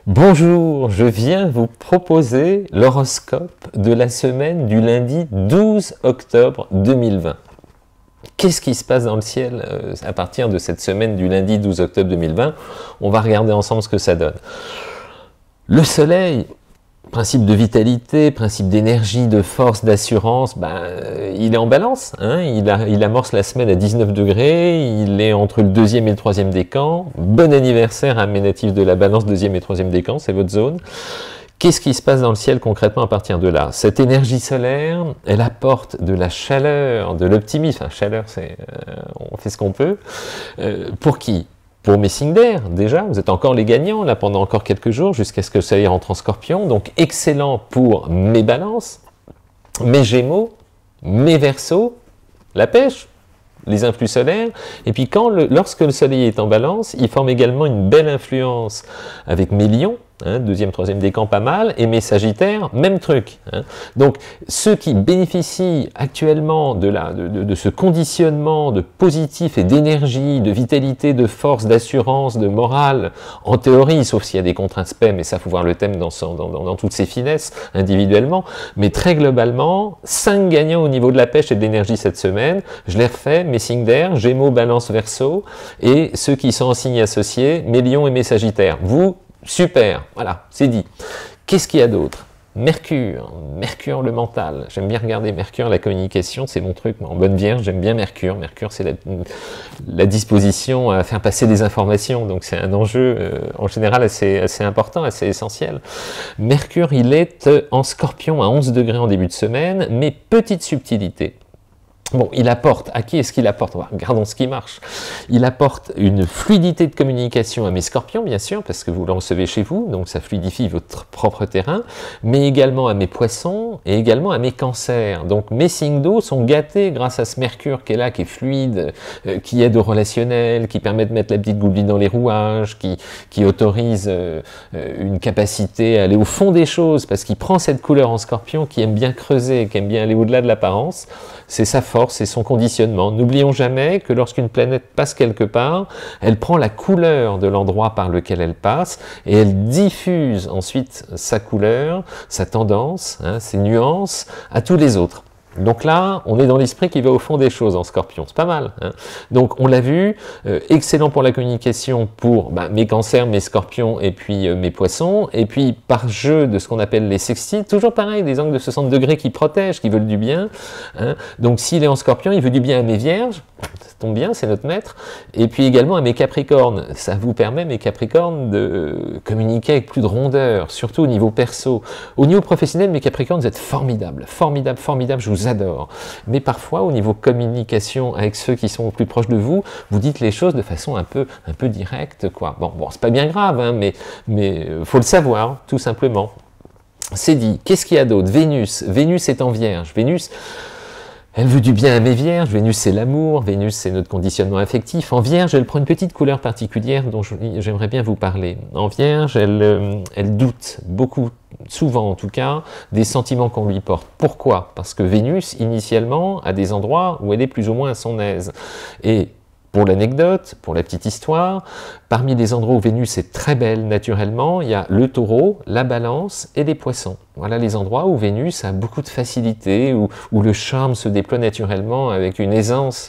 Bonjour, je viens vous proposer l'horoscope de la semaine du lundi 12 octobre 2020. Qu'est-ce qui se passe dans le ciel à partir de cette semaine du lundi 12 octobre 2020? On va regarder ensemble ce que ça donne. Le soleil, principe de vitalité, principe d'énergie, de force, d'assurance, il est en balance. Hein, il amorce la semaine à 19 degrés, il est entre le deuxième et le troisième décan. Bon anniversaire à mes natifs de la balance, deuxième et troisième décan, c'est votre zone. Qu'est-ce qui se passe dans le ciel concrètement à partir de là? Cette énergie solaire, elle apporte de la chaleur, de l'optimisme. Enfin, chaleur, c'est on fait ce qu'on peut. Pour qui? Pour mes signes d'air, déjà, vous êtes encore les gagnants, là, pendant encore quelques jours, jusqu'à ce que le soleil rentre en scorpion. Donc, excellent pour mes balances, mes gémeaux, mes verseaux, la pêche, les influx solaires. Et puis, lorsque le soleil est en balance, il forme également une belle influence avec mes lions, hein, deuxième, troisième décan, pas mal, et mes sagittaires, même truc. Hein. Donc, ceux qui bénéficient actuellement de ce conditionnement de positif et d'énergie, de vitalité, de force, d'assurance, de morale, en théorie, sauf s'il y a des contraintes spé, mais ça, faut voir le thème dans toutes ses finesses, individuellement, mais très globalement, 5 gagnants au niveau de la pêche et de l'énergie cette semaine. Je les refais, mes signes d'air, Gémeaux, Balance, Verseau, et ceux qui sont en signes associés, mes lions et mes sagittaires. Vous, super, voilà, c'est dit. Qu'est-ce qu'il y a d'autre? Mercure le mental. J'aime bien regarder Mercure, la communication, c'est mon truc. En bonne vierge, j'aime bien Mercure. Mercure, c'est la disposition à faire passer des informations. Donc c'est un enjeu, en général, assez important, assez essentiel. Mercure, il est en scorpion à 11 degrés en début de semaine, mais petite subtilité. Bon, il apporte, à qui est-ce qu'il apporte? Regardons ce qui marche. Il apporte une fluidité de communication à mes scorpions, bien sûr, parce que vous le recevez chez vous, donc ça fluidifie votre propre terrain, mais également à mes poissons et également à mes cancers. Donc mes signes d'eau sont gâtés grâce à ce Mercure qui est là, qui est fluide, qui aide au relationnel, qui permet de mettre la petite goublie dans les rouages, qui autorise une capacité à aller au fond des choses, parce qu'il prend cette couleur en scorpion, qui aime bien creuser, qui aime bien aller au-delà de l'apparence. C'est sa force, c'est son conditionnement. N'oublions jamais que lorsqu'une planète passe quelque part, elle prend la couleur de l'endroit par lequel elle passe et elle diffuse ensuite sa couleur, sa tendance, hein, ses nuances à tous les autres. Donc là, on est dans l'esprit qui va au fond des choses en scorpion, c'est pas mal. Hein. Donc on l'a vu, excellent pour la communication pour mes cancers, mes scorpions et puis mes poissons, et puis par jeu de ce qu'on appelle les sextiles, toujours pareil, des angles de 60 degrés qui protègent, qui veulent du bien. Hein. Donc s'il est en scorpion, il veut du bien à mes vierges, ça tombe bien, c'est notre maître, et puis également à mes capricornes. Ça vous permet, mes capricornes, de communiquer avec plus de rondeur, surtout au niveau perso. Au niveau professionnel, mes capricornes, vous êtes formidables, formidables, formidables, je vous adore. Mais parfois, au niveau communication avec ceux qui sont plus proches de vous, vous dites les choses de façon un peu directe, quoi. Bon, c'est pas bien grave, hein, mais faut le savoir, tout simplement. C'est dit. Qu'est-ce qu'il y a d'autre? Vénus est en Vierge. Vénus, elle veut du bien à mes vierges. Vénus, c'est l'amour. Vénus, c'est notre conditionnement affectif. En Vierge, elle prend une petite couleur particulière dont j'aimerais bien vous parler. En Vierge, elle doute beaucoup, souvent en tout cas, des sentiments qu'on lui porte. Pourquoi? Parce que Vénus, initialement, a des endroits où elle est plus ou moins à son aise. Et pour l'anecdote, pour la petite histoire, parmi les endroits où Vénus est très belle naturellement, il y a le Taureau, la Balance et les Poissons. Voilà les endroits où Vénus a beaucoup de facilité, où le charme se déploie naturellement avec une aisance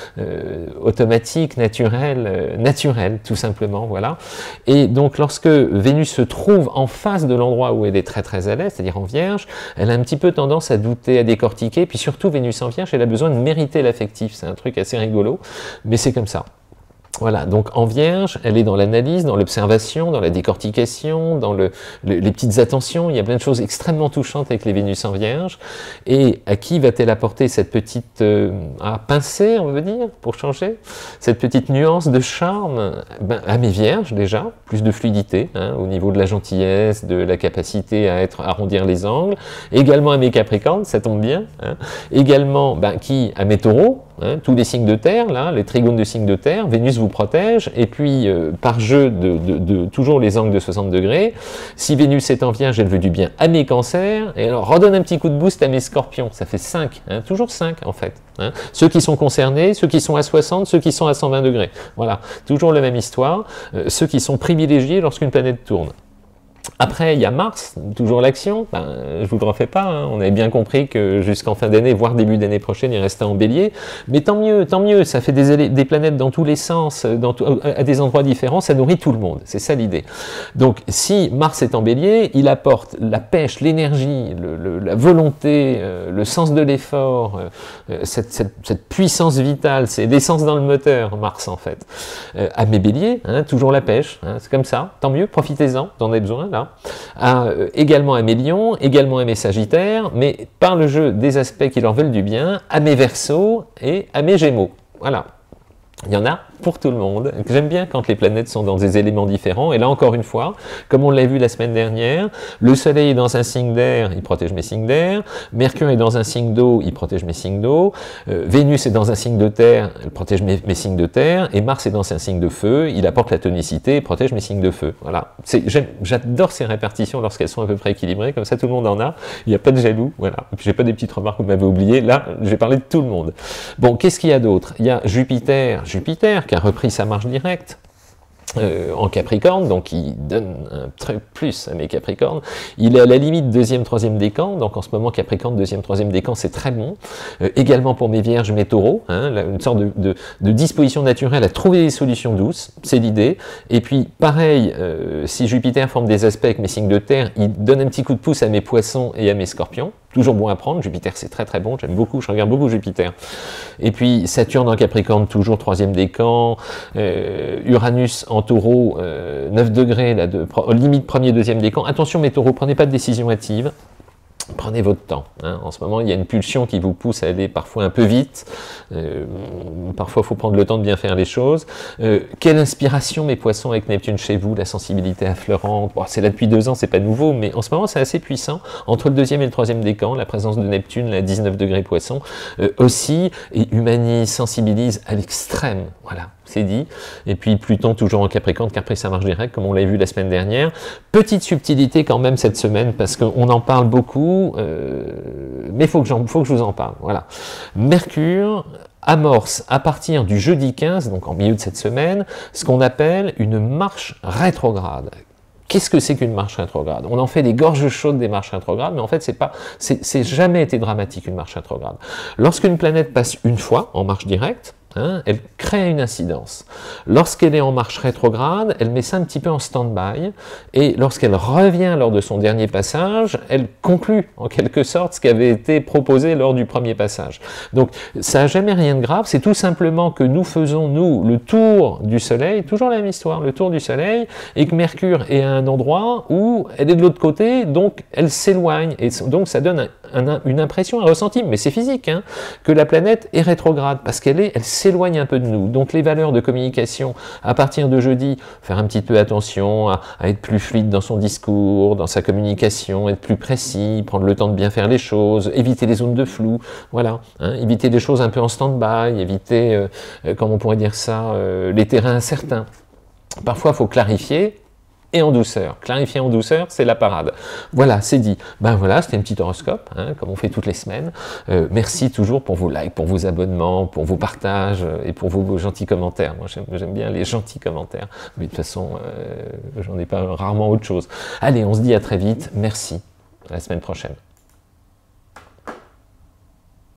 automatique, naturelle, tout simplement, voilà. Et donc lorsque Vénus se trouve en face de l'endroit où elle est très très à l'aise, c'est-à-dire en Vierge, elle a un petit peu tendance à douter, à décortiquer, puis surtout Vénus en Vierge, elle a besoin de mériter l'affectif, c'est un truc assez rigolo, mais c'est comme ça. Voilà, donc en Vierge, elle est dans l'analyse, dans l'observation, dans la décortication, dans les petites attentions. Il y a plein de choses extrêmement touchantes avec les Vénus en Vierge. Et à qui va-t-elle apporter cette petite pincée, on veut dire, pour changer, cette petite nuance de charme? À mes Vierges déjà, plus de fluidité, hein, au niveau de la gentillesse, de la capacité à arrondir les angles. Également à mes Capricornes, ça tombe bien. Hein. Également, à mes Taureaux, hein, tous les signes de terre, là, les trigones de signes de terre, Vénus vous protège, et puis par jeu de toujours les angles de 60 degrés, si Vénus est en Vierge, elle veut du bien à mes cancers, et alors redonne un petit coup de boost à mes scorpions, ça fait 5, hein, toujours 5 en fait. Hein. Ceux qui sont concernés, ceux qui sont à 60, ceux qui sont à 120 degrés. Voilà, toujours la même histoire, ceux qui sont privilégiés lorsqu'une planète tourne. Après, il y a Mars, toujours l'action. Ben, je vous le refais pas. Hein. On avait bien compris que jusqu'en fin d'année, voire début d'année prochaine, il restait en Bélier. Mais tant mieux. Ça fait des planètes dans tous les sens, à des endroits différents. Ça nourrit tout le monde. C'est ça l'idée. Donc, si Mars est en Bélier, il apporte la pêche, l'énergie, la volonté, le sens de l'effort, cette puissance vitale. C'est l'essence dans le moteur, Mars en fait. À mes Béliers, hein, toujours la pêche. Hein, c'est comme ça. Tant mieux. Profitez-en. Vous en avez besoin là. Également à mes lions, également à mes sagittaires, mais par le jeu des aspects qui leur veulent du bien, à mes verseaux et à mes gémeaux. Voilà. Il y en a pour tout le monde. J'aime bien quand les planètes sont dans des éléments différents. Et là, encore une fois, comme on l'a vu la semaine dernière, le Soleil est dans un signe d'air, il protège mes signes d'air. Mercure est dans un signe d'eau, il protège mes signes d'eau. Vénus est dans un signe de terre, il protège mes signes de terre. Et Mars est dans un signe de feu, il apporte la tonicité et protège mes signes de feu. Voilà. J'adore ces répartitions lorsqu'elles sont à peu près équilibrées. Comme ça, tout le monde en a. Il n'y a pas de jaloux. Voilà. Et puis, j'ai pas des petites remarques que vous m'avez oubliées. Là, j'ai parlé de tout le monde. Bon, qu'est-ce qu'il y a d'autre? Il y a Jupiter qui a repris sa marche directe en Capricorne, donc il donne un truc plus à mes Capricornes. Il est à la limite deuxième, troisième décan, donc en ce moment Capricorne, deuxième, troisième décan, c'est très bon. Également pour mes Vierges, mes Taureaux, hein, une sorte de disposition naturelle à trouver des solutions douces, c'est l'idée. Et puis pareil, si Jupiter forme des aspects avec mes signes de terre, il donne un petit coup de pouce à mes Poissons et à mes Scorpions. Toujours bon à prendre, Jupiter c'est très très bon, j'aime beaucoup, je regarde beaucoup Jupiter. Et puis Saturne en Capricorne, toujours troisième décan, Uranus en Taureau, 9 degrés, là, limite premier, deuxième décan. Attention mes Taureaux, prenez pas de décision hâtive. Prenez votre temps. Hein. En ce moment, il y a une pulsion qui vous pousse à aller parfois un peu vite. Parfois, il faut prendre le temps de bien faire les choses. Quelle inspiration, mes Poissons, avec Neptune chez vous, la sensibilité affleurante. Bon, c'est là depuis 2 ans, c'est pas nouveau, mais en ce moment, c'est assez puissant. Entre le deuxième et le troisième décan, la présence de Neptune, là, 19 degrés Poissons, aussi, et humanise, sensibilise à l'extrême. Voilà. C'est dit. Et puis Pluton toujours en Capricorne, qui a pris sa marche directe, comme on l'a vu la semaine dernière. Petite subtilité quand même cette semaine, parce qu'on en parle beaucoup, mais il faut que je vous en parle. Voilà. Mercure amorce à partir du jeudi 15, donc en milieu de cette semaine, ce qu'on appelle une marche rétrograde. Qu'est-ce que c'est qu'une marche rétrograde? On en fait des gorges chaudes des marches rétrogrades, mais en fait, c'est jamais été dramatique une marche rétrograde. Lorsqu'une planète passe une fois en marche directe, hein, elle crée une incidence. Lorsqu'elle est en marche rétrograde, elle met ça un petit peu en stand-by, et lorsqu'elle revient lors de son dernier passage, elle conclut en quelque sorte ce qui avait été proposé lors du premier passage. Donc ça n'a jamais rien de grave, c'est tout simplement que nous faisons, nous, le tour du Soleil, toujours la même histoire, le tour du Soleil, et que Mercure est à un endroit où elle est de l'autre côté, donc elle s'éloigne, et donc ça donne une impression, un ressenti, mais c'est physique, hein, que la planète est rétrograde, parce elle s'éloigne un peu de nous. Donc les valeurs de communication, à partir de jeudi, faire un petit peu attention à être plus fluide dans son discours, dans sa communication, être plus précis, prendre le temps de bien faire les choses, éviter les zones de flou, voilà, hein, éviter les choses un peu en stand-by, éviter, comment on pourrait dire ça, les terrains incertains. Parfois, il faut clarifier, et en douceur. Clarifier en douceur, c'est la parade. Voilà, c'est dit. Ben voilà, c'était un petit horoscope, hein, comme on fait toutes les semaines. Merci toujours pour vos likes, pour vos abonnements, pour vos partages et pour vos gentils commentaires. Moi, j'aime bien les gentils commentaires. Mais de toute façon, j'en ai pas rarement autre chose. Allez, on se dit à très vite. Merci. À la semaine prochaine.